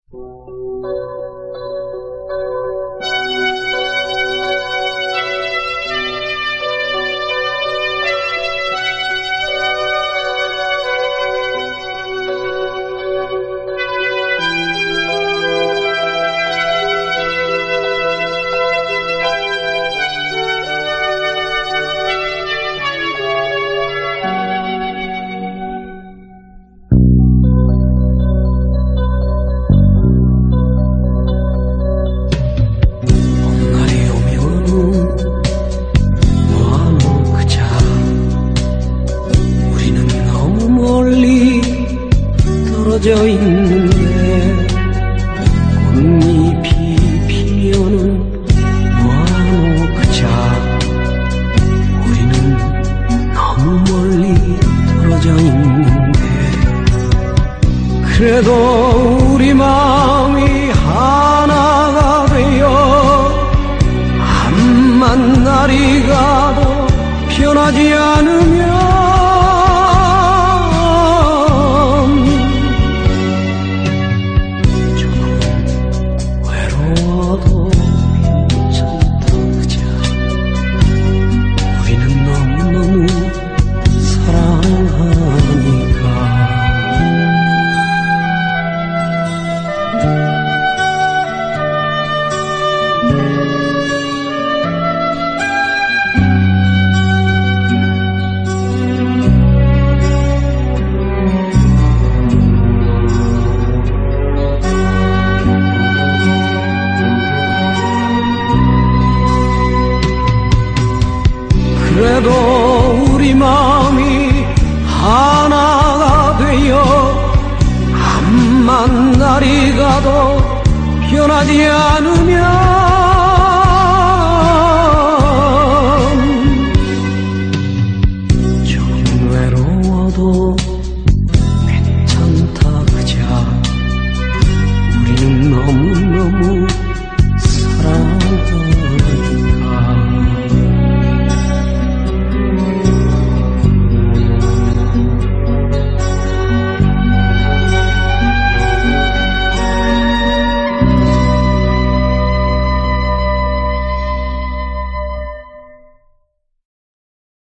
떨어져 있는데 꽃잎이 피면은 뭐하노 그자 우리는 너무 멀리 떨어져 있는데 그래도 우리 마음이 하나가 되어 암만 날이 가도 변하지 않으면 그래도 우리 마음이 하나가 되어 암만 날이 가도 변하지 않으면